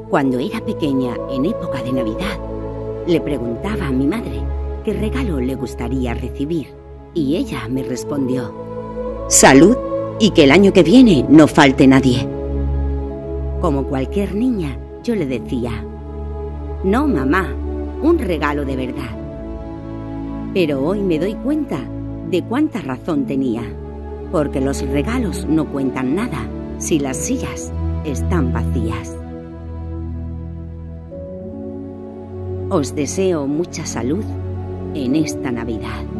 Cuando era pequeña, en época de Navidad, le preguntaba a mi madre qué regalo le gustaría recibir y ella me respondió: salud y que el año que viene no falte nadie. Como cualquier niña, yo le decía: no, mamá, un regalo de verdad. Pero hoy me doy cuenta de cuánta razón tenía, porque los regalos no cuentan nada si las sillas están vacías. Os deseo mucha salud en esta Navidad.